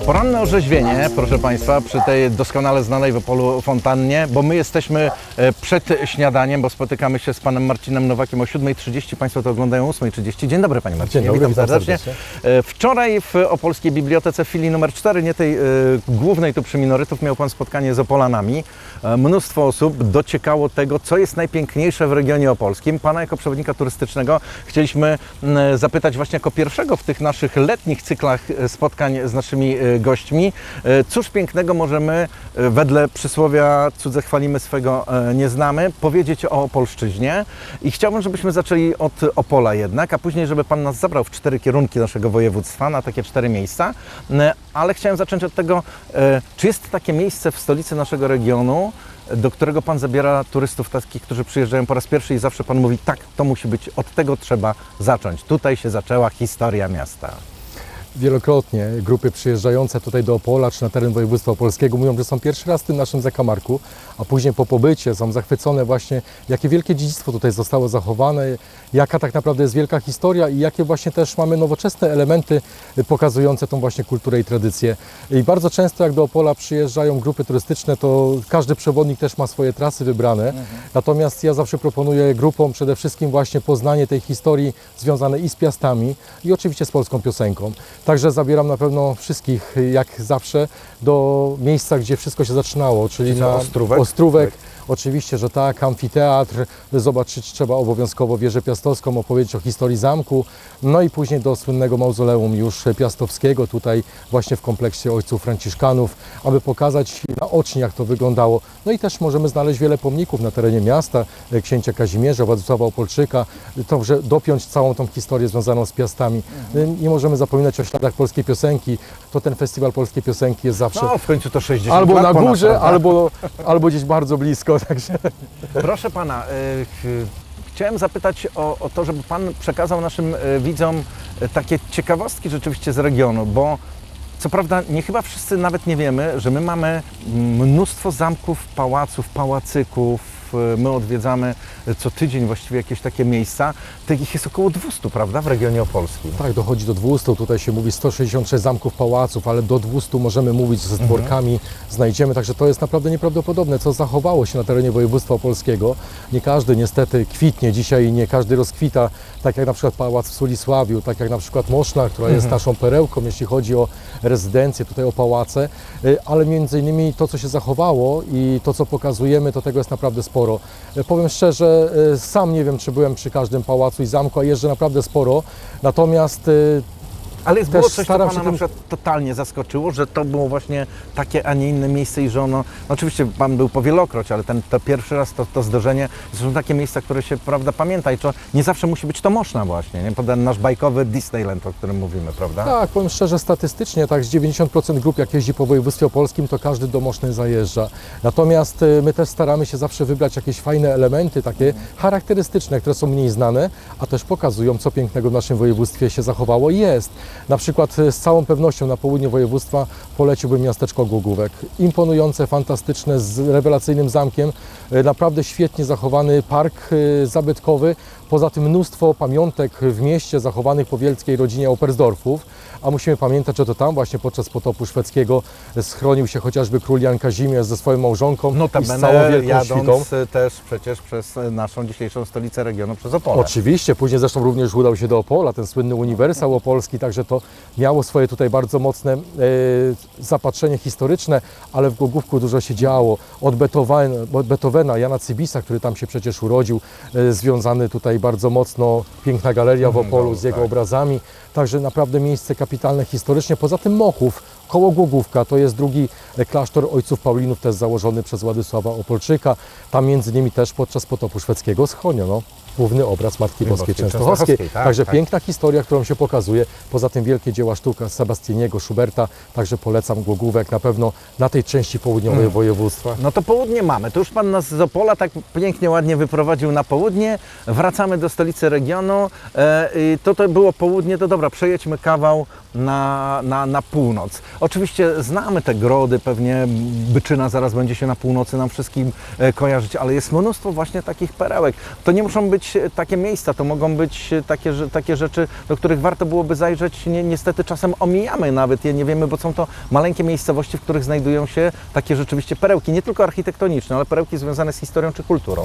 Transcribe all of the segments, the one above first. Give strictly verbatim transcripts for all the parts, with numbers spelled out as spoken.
Poranne orzeźwienie, proszę Państwa, przy tej doskonale znanej w Opolu fontannie, bo my jesteśmy przed śniadaniem, bo spotykamy się z panem Marcinem Nowakiem o siódmej trzydzieści, Państwo to oglądają o ósmej trzydzieści. Dzień dobry, panie Marcinie, Dzień dobry, witam serdecznie. serdecznie. Wczoraj w Opolskiej Bibliotece w filii numer cztery, nie tej y, głównej tu przy minorytów, miał pan spotkanie z Opolanami. Mnóstwo osób dociekało tego, co jest najpiękniejsze w regionie opolskim. Pana jako przewodnika turystycznego chcieliśmy zapytać właśnie jako pierwszego w tych naszych letnich cyklach spotkań z naszymi gośćmi, cóż pięknego możemy, wedle przysłowia cudze chwalimy, swego nie znamy, powiedzieć o Opolszczyźnie. I chciałbym, żebyśmy zaczęli od Opola jednak, a później, żeby pan nas zabrał w cztery kierunki naszego województwa, na takie cztery miejsca. Ale chciałem zacząć od tego, czy jest takie miejsce w stolicy naszego regionu, do którego pan zabiera turystów takich, którzy przyjeżdżają po raz pierwszy i zawsze pan mówi, tak, to musi być, od tego trzeba zacząć. Tutaj się zaczęła historia miasta. Wielokrotnie grupy przyjeżdżające tutaj do Opola czy na teren województwa opolskiego mówią, że są pierwszy raz w tym naszym zakamarku, a później po pobycie są zachwycone właśnie, jakie wielkie dziedzictwo tutaj zostało zachowane, jaka tak naprawdę jest wielka historia i jakie właśnie też mamy nowoczesne elementy pokazujące tą właśnie kulturę i tradycję. I bardzo często jak do Opola przyjeżdżają grupy turystyczne, to każdy przewodnik też ma swoje trasy wybrane, mhm. Natomiast ja zawsze proponuję grupom przede wszystkim właśnie poznanie tej historii związanej i z Piastami i oczywiście z polską piosenką. Także zabieram na pewno wszystkich, jak zawsze, do miejsca, gdzie wszystko się zaczynało, czyli Co, na Ostrówek. Ostrówek. Oczywiście, że tak, amfiteatr, zobaczyć trzeba obowiązkowo wieżę piastowską, opowiedzieć o historii zamku, no i później do słynnego mauzoleum już piastowskiego, tutaj właśnie w kompleksie ojców franciszkanów, aby pokazać naocznie, jak to wyglądało. No i też możemy znaleźć wiele pomników na terenie miasta, księcia Kazimierza, Władysława Opolczyka, to, że dopiąć całą tą historię związaną z Piastami. Mhm. Nie możemy zapominać o śladach polskiej piosenki, to ten festiwal polskiej piosenki jest zawsze... No, w końcu to sześćdziesiąt albo lat na górze, ponad, albo, albo gdzieś bardzo blisko. Także. Proszę pana, y, chciałem zapytać o, o to, żeby pan przekazał naszym y, widzom y, takie ciekawostki rzeczywiście z regionu, bo co prawda nie chyba wszyscy nawet nie wiemy, że my mamy mnóstwo zamków, pałaców, pałacyków. My odwiedzamy co tydzień właściwie jakieś takie miejsca. Takich jest około dwieście, prawda, w regionie opolskim? Tak, dochodzi do dwieście. Tutaj się mówi sto sześćdziesiąt sześć zamków, pałaców, ale do dwustu możemy mówić, ze dworkami mhm. znajdziemy. Także to jest naprawdę nieprawdopodobne, co zachowało się na terenie województwa opolskiego. Nie każdy niestety kwitnie dzisiaj, nie każdy rozkwita, tak jak na przykład pałac w Sulisławiu, tak jak na przykład Moszna, która jest mhm. naszą perełką, jeśli chodzi o rezydencję, tutaj o pałace, ale między innymi to, co się zachowało i to, co pokazujemy, to tego jest naprawdę sporo. Powiem szczerze, sam nie wiem, czy byłem przy każdym pałacu i zamku, a jeżdżę naprawdę sporo, natomiast ale jest było coś, co pana się na tym... przykład totalnie zaskoczyło, że to było właśnie takie, a nie inne miejsce i że ono, no oczywiście pan był powielokroć, ale ten to pierwszy raz to, to zdarzenie, to są takie miejsca, które się, prawda, pamięta i to nie zawsze musi być to Moszna właśnie, nie? Ten nasz bajkowy Disneyland, o którym mówimy, prawda? Tak, powiem szczerze, statystycznie tak z dziewięćdziesiąt procent grup, jak jeździ po województwie opolskim, to każdy do Moszny zajeżdża. Natomiast my też staramy się zawsze wybrać jakieś fajne elementy, takie charakterystyczne, które są mniej znane, a też pokazują, co pięknego w naszym województwie się zachowało i jest. Na przykład z całą pewnością na południe województwa poleciłbym miasteczko Głogówek. Imponujące, fantastyczne, z rewelacyjnym zamkiem, naprawdę świetnie zachowany park zabytkowy. Poza tym mnóstwo pamiątek w mieście zachowanych po wielkiej rodzinie Oberstdorfów, a musimy pamiętać, że to tam właśnie podczas potopu szwedzkiego schronił się chociażby król Jan Kazimierz ze swoją małżonką i z całą wielką jadąc świtą. też przecież przez naszą dzisiejszą stolicę regionu, przez Opole. Oczywiście, później zresztą również udał się do Opola, ten słynny Uniwersał Opolski, także to miało swoje tutaj bardzo mocne e, zapatrzenie historyczne, ale w Głogówku dużo się działo. Od Beethovena, od Beethovena, Jana Cybisa, który tam się przecież urodził, e, związany tutaj bardzo mocno, piękna galeria w Opolu z jego tak. obrazami, także naprawdę miejsce kapitalne historycznie. Poza tym Mochów, koło Głogówka, to jest drugi klasztor ojców Paulinów, też założony przez Władysława Opolczyka. Tam między innymi też podczas potopu szwedzkiego schroniono główny obraz Matki Boskiej Częstochowskiej. Tak, także tak. piękna historia, którą się pokazuje. Poza tym wielkie dzieła sztuka Sebastianiego, Schuberta, także polecam Głogówek na pewno na tej części południowej hmm. województwa. No to południe mamy. To już pan nas z Opola tak pięknie, ładnie wyprowadził na południe. Wracamy do stolicy regionu. E, to to było południe, to dobra, przejedźmy kawał na, na, na północ. Oczywiście znamy te grody, pewnie Byczyna zaraz będzie się na północy nam wszystkim kojarzyć, ale jest mnóstwo właśnie takich perełek. To nie muszą być być takie miejsca, to mogą być takie, że- takie rzeczy, do których warto byłoby zajrzeć. Nie, niestety czasem omijamy nawet je, nie wiemy, bo są to maleńkie miejscowości, w których znajdują się takie rzeczywiście perełki, nie tylko architektoniczne, ale perełki związane z historią czy kulturą.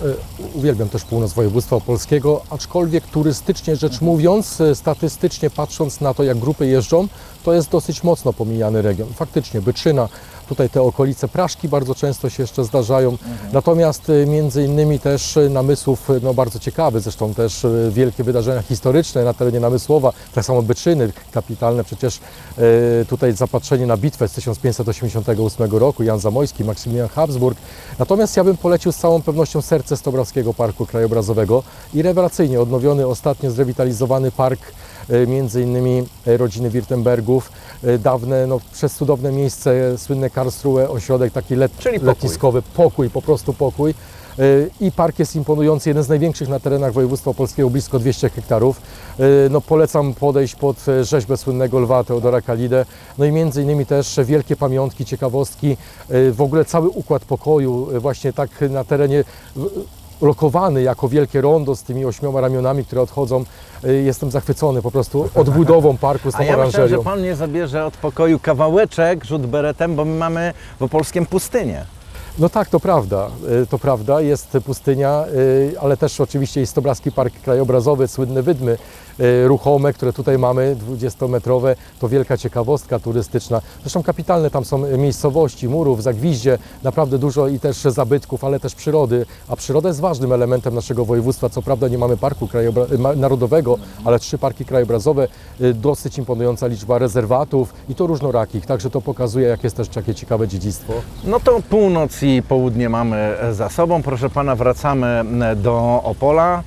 E, Uwielbiam też północ województwa opolskiego, aczkolwiek turystycznie rzecz mówiąc, e, statystycznie patrząc na to, jak grupy jeżdżą, to jest dosyć mocno pomijany region. Faktycznie Byczyna, tutaj te okolice Praszki bardzo często się jeszcze zdarzają, mhm. natomiast e, między innymi też e, Namysłów, e, no bardzo ciekawy, zresztą też e, wielkie wydarzenia historyczne na terenie Namysłowa, tak samo Byczyny, kapitalne przecież e, tutaj zapatrzenie na bitwę z tysiąc pięćset osiemdziesiątego ósmego roku, Jan Zamojski, Maksymilian Habsburg. Natomiast ja bym polecił z całą pewnością serce Stobrawskiego Parku Krajobrazowego i rewelacyjnie odnowiony, ostatnio zrewitalizowany park e, między innymi e, rodziny Wirtembergów, e, dawne, no, przecudowne miejsce, słynne Karlsruhe, ośrodek taki let, Czyli pokój. letniskowy, pokój, po prostu pokój. E, I park jest imponujący, jeden z największych na terenach województwa opolskiego, blisko dwieście hektarów. E, No, polecam podejść pod e, rzeźbę słynnego lwa Teodora Kalidę. No i między innymi też wielkie pamiątki, ciekawostki, e, w ogóle cały układ pokoju, e, właśnie tak na terenie w- lokowany jako wielkie rondo z tymi ośmioma ramionami, które odchodzą. E, Jestem zachwycony po prostu odbudową parku z tą A ja myślałem, że oranżerią. Pan mnie zabierze od pokoju kawałeczek, rzut beretem, bo my mamy w Opolskiem pustynię. No tak, to prawda, y, to prawda, jest pustynia, y, ale też oczywiście jest Stobrawski Park Krajobrazowy, słynne wydmy y, ruchome, które tutaj mamy, dwudziestometrowe, to wielka ciekawostka turystyczna. Zresztą kapitalne tam są miejscowości, Murów, Zagwiździe, naprawdę dużo i też zabytków, ale też przyrody, a przyroda jest ważnym elementem naszego województwa. Co prawda nie mamy parku krajobra- ma- narodowego, ale trzy parki krajobrazowe, y, dosyć imponująca liczba rezerwatów i to różnorakich, także to pokazuje, jak jest też takie ciekawe dziedzictwo. No to północ i południe mamy za sobą. Proszę Pana, wracamy do Opola.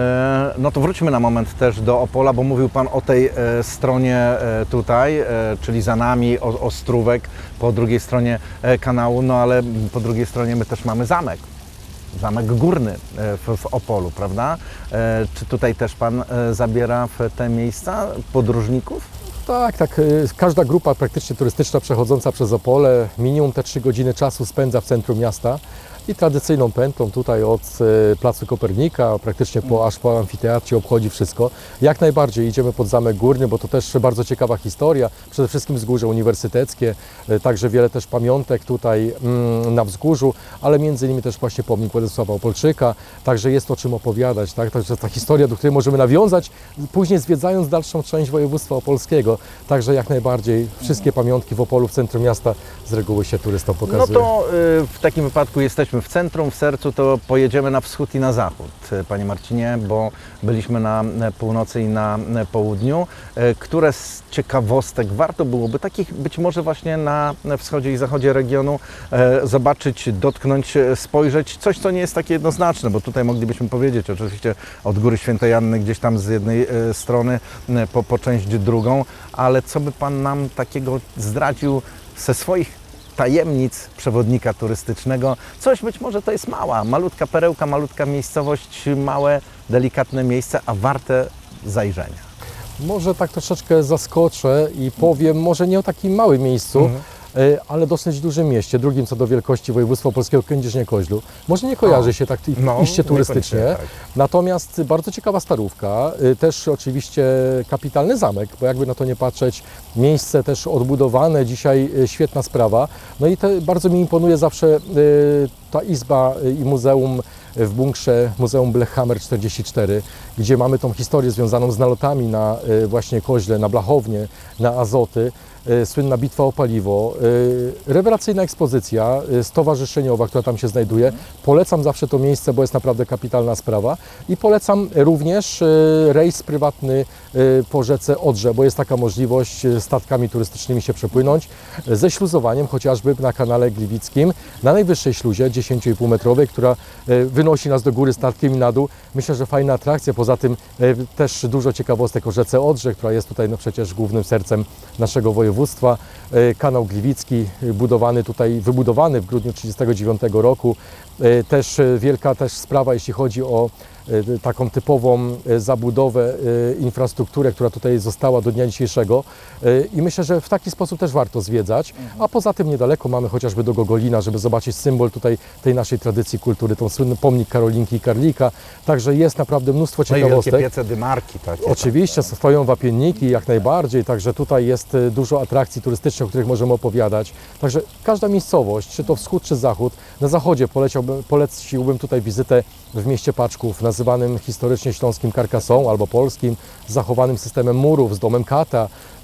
E, No to wróćmy na moment też do Opola, bo mówił Pan o tej e, stronie e, tutaj, e, czyli za nami o- Ostrówek, po drugiej stronie e, kanału, no ale po drugiej stronie my też mamy zamek. Zamek Górny e, w, w Opolu, prawda? E, Czy tutaj też Pan e, zabiera w te miejsca podróżników? Tak, tak. y, Każda grupa praktycznie turystyczna przechodząca przez Opole minimum te trzy godziny czasu spędza w centrum miasta i tradycyjną pętlą tutaj od y, Placu Kopernika, praktycznie po, aż po amfiteatrze obchodzi wszystko. Jak najbardziej idziemy pod Zamek Górny, bo to też bardzo ciekawa historia. Przede wszystkim wzgórze uniwersyteckie, y, także wiele też pamiątek tutaj mm, na wzgórzu, ale między innymi też właśnie pomnik Władysława Opolczyka, także jest o czym opowiadać, tak? Także ta historia, do której możemy nawiązać, później zwiedzając dalszą część województwa opolskiego. Także jak najbardziej wszystkie pamiątki w Opolu, w centrum miasta z reguły się turystom No pokazują. to y, w takim wypadku jesteśmy w centrum, w sercu, to pojedziemy na wschód i na zachód, y, Panie Marcinie, bo byliśmy na y, północy i na y, południu. Y, Które z ciekawostek warto byłoby, takich być może właśnie na wschodzie i zachodzie regionu, y, zobaczyć, dotknąć, y, spojrzeć, coś co nie jest takie jednoznaczne, bo tutaj moglibyśmy powiedzieć oczywiście od Góry Świętej Anny gdzieś tam z jednej y, strony y, po, po część drugą, ale co by Pan nam takiego zdradził ze swoich tajemnic przewodnika turystycznego? Coś być może to jest mała, malutka perełka, malutka miejscowość, małe, delikatne miejsce, a warte zajrzenia. Może tak troszeczkę zaskoczę i powiem, może nie o takim małym miejscu, Mhm. e, ale dosyć dużym mieście, drugim co do wielkości województwa opolskiego, Kędzierzynie-Koźlu. Może nie kojarzy O, się tak no, iście turystycznie, niekoniecznie, tak. natomiast bardzo ciekawa starówka, e, też oczywiście kapitalny zamek, bo jakby na to nie patrzeć, miejsce też odbudowane, dzisiaj e, świetna sprawa. No i te, bardzo mi imponuje zawsze e, ta izba e, i muzeum w bunkrze Muzeum Blechhammer czterdzieści cztery, gdzie mamy tą historię związaną z nalotami na e, właśnie Koźle, na Blachownię, na Azoty, e, słynna bitwa o paliwo, e, rewelacyjna ekspozycja e, stowarzyszeniowa, która tam się znajduje. Polecam zawsze to miejsce, bo jest naprawdę kapitalna sprawa i polecam również e, rejs prywatny e, po rzece Odrze, bo jest taka możliwość e, statkami turystycznymi się przepłynąć e, ze śluzowaniem chociażby na kanale Gliwickim, na najwyższej śluzie dziesięć i pół metrowej, która e, wynosi nas do góry statkiem i na dół. Myślę, że fajna atrakcja. Poza tym e, też dużo ciekawostek o rzece Odrze, która jest tutaj no, przecież głównym sercem naszego województwa. E, kanał Gliwicki, e, budowany tutaj, wybudowany w grudniu tysiąc dziewięćset trzydziestego dziewiątego roku. E, też e, wielka też sprawa, jeśli chodzi o taką typową zabudowę, infrastrukturę, która tutaj została do dnia dzisiejszego i myślę, że w taki sposób też warto zwiedzać, a poza tym niedaleko mamy chociażby do Gogolina, żeby zobaczyć symbol tutaj tej naszej tradycji kultury, tą słynny pomnik Karolinki i Karlika, także jest naprawdę mnóstwo No i ciekawostek. wielkie piece dymarki takie. Oczywiście stoją wapienniki jak najbardziej, także tutaj jest dużo atrakcji turystycznych, o których możemy opowiadać. Także każda miejscowość, czy to wschód, czy zachód, na zachodzie poleciałbym, poleciłbym tutaj wizytę w mieście Paczków, nazywanym historycznie śląskim Carcassonne albo polskim, z zachowanym systemem murów, z domem kata,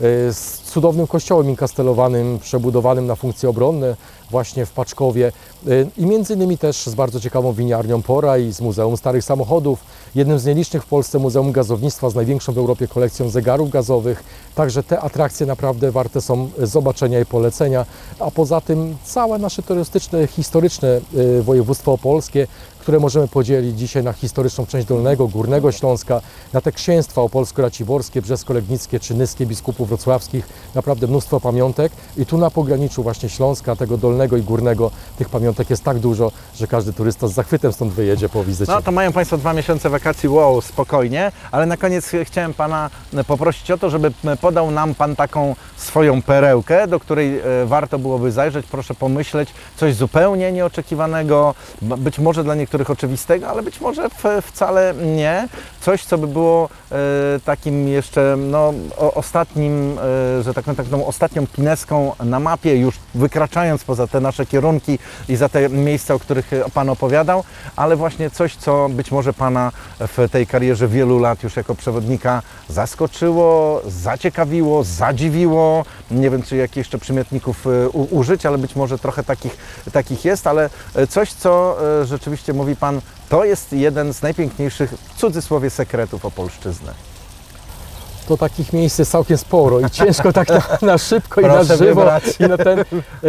z cudownym kościołem inkastelowanym, przebudowanym na funkcje obronne właśnie w Paczkowie i między innymi też z bardzo ciekawą winiarnią Pora i z Muzeum Starych Samochodów, jednym z nielicznych w Polsce Muzeum Gazownictwa z największą w Europie kolekcją zegarów gazowych. Także te atrakcje naprawdę warte są zobaczenia i polecenia, a poza tym całe nasze turystyczne, historyczne województwo opolskie, które możemy podzielić dzisiaj na historyczną część Dolnego, Górnego Śląska, na te księstwa opolsko-raciborskie, brzesko-legnickie czy nyskie biskupów wrocławskich, naprawdę mnóstwo pamiątek i tu na pograniczu właśnie Śląska, tego Dolnego i Górnego, tych pamiątek jest tak dużo, że każdy turysta z zachwytem stąd wyjedzie po wizycie. No to mają Państwo dwa miesiące wakacji, wow, spokojnie, ale na koniec chciałem Pana poprosić o to, żeby podał nam Pan taką swoją perełkę, do której warto byłoby zajrzeć, proszę pomyśleć, coś zupełnie nieoczekiwanego, być może dla niektórych oczywistego, ale być może wcale nie. Coś, co by było e, takim jeszcze no, o, ostatnim, e, że tak powiem, taką ostatnią pineską na mapie, już wykraczając poza te nasze kierunki i za te miejsca, o których Pan opowiadał, ale właśnie coś, co być może Pana w tej karierze wielu lat już jako przewodnika zaskoczyło, zaciekawiło, zadziwiło. Nie wiem, czy jakichś jeszcze przymiotników u, użyć, ale być może trochę takich, takich jest, ale coś, co e, rzeczywiście mówi Pan, to jest jeden z najpiękniejszych, w cudzysłowie, sekretów Opolszczyzny. To takich miejsc jest całkiem sporo i ciężko tak na, na szybko i Proszę na żywo. wybrać. I na ten,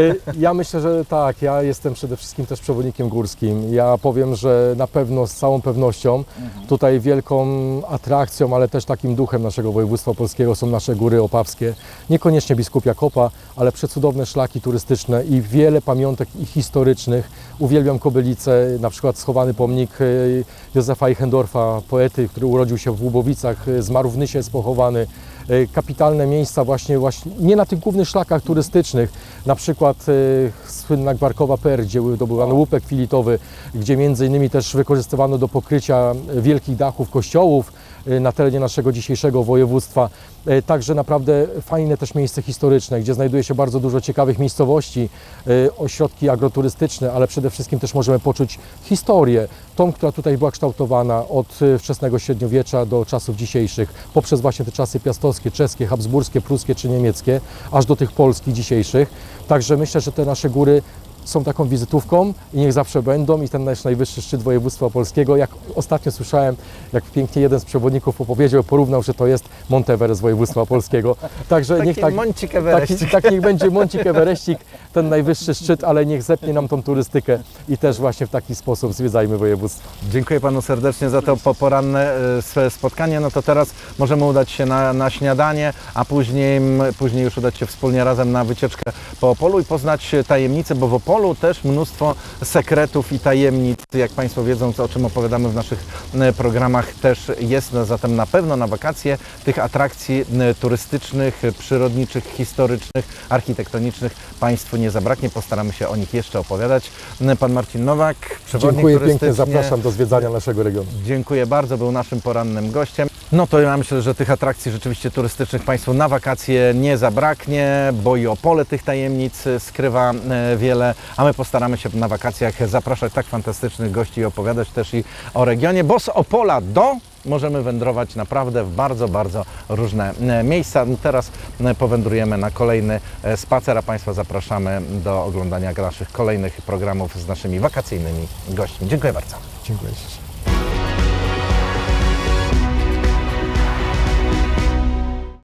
ja myślę, że tak, ja jestem przede wszystkim też przewodnikiem górskim. Ja powiem, że na pewno, z całą pewnością, tutaj wielką atrakcją, ale też takim duchem naszego województwa opolskiego są nasze góry opawskie. Niekoniecznie Biskupia Kopa, ale przecudowne szlaki turystyczne i wiele pamiątek i historycznych. Uwielbiam Kobylice, na przykład schowany pomnik Józefa Eichendorfa, poety, który urodził się w Łubowicach, zmarł w Nysie, jest pochowany. Kapitalne miejsca właśnie, właśnie nie na tych głównych szlakach turystycznych, na przykład e, słynna Gwarkowa Per, gdzie dobywano łupek filitowy, gdzie między innymi też wykorzystywano do pokrycia wielkich dachów kościołów e, na terenie naszego dzisiejszego województwa. E, także naprawdę fajne też miejsce historyczne, gdzie znajduje się bardzo dużo ciekawych miejscowości, e, ośrodki agroturystyczne, ale przede wszystkim też możemy poczuć historię, tą, która tutaj była kształtowana od wczesnego średniowiecza do czasów dzisiejszych, poprzez właśnie te czasy piastowskie, czeskie, habsburskie, pruskie czy niemieckie, aż do tych polskich dzisiejszych. Także myślę, że te nasze góry są taką wizytówką i niech zawsze będą i ten nasz najwyższy szczyt województwa opolskiego, jak ostatnio słyszałem, jak pięknie jeden z przewodników opowiedział, porównał, że to jest Mont Everest województwa opolskiego. Także Taki niech tak, Moncik Everestik. taki, tak niech będzie Moncik Everestik, ten najwyższy szczyt, ale niech zepnie nam tą turystykę i też właśnie w taki sposób zwiedzajmy województwo. Dziękuję Panu serdecznie za to poporanne e, spotkanie. No to teraz możemy udać się na, na śniadanie, a później, później już udać się wspólnie razem na wycieczkę po Opolu i poznać tajemnice, bo w Opolu też mnóstwo sekretów i tajemnic, jak Państwo wiedzą, o czym opowiadamy w naszych programach, też jest. Zatem na pewno na wakacje tych atrakcji turystycznych, przyrodniczych, historycznych, architektonicznych Państwu nie zabraknie. Postaramy się o nich jeszcze opowiadać. Pan Marcin Nowak, przewodnik Dziękuję turystyczny. pięknie, zapraszam do zwiedzania naszego regionu. Dziękuję bardzo, był naszym porannym gościem. No to ja myślę, że tych atrakcji rzeczywiście turystycznych Państwu na wakacje nie zabraknie, bo i Opole tych tajemnic skrywa wiele, a my postaramy się na wakacjach zapraszać tak fantastycznych gości i opowiadać też i o regionie, bo z Opola do możemy wędrować naprawdę w bardzo, bardzo różne miejsca. Teraz powędrujemy na kolejny spacer, a Państwa zapraszamy do oglądania naszych kolejnych programów z naszymi wakacyjnymi gośćmi. Dziękuję bardzo. Dziękuję.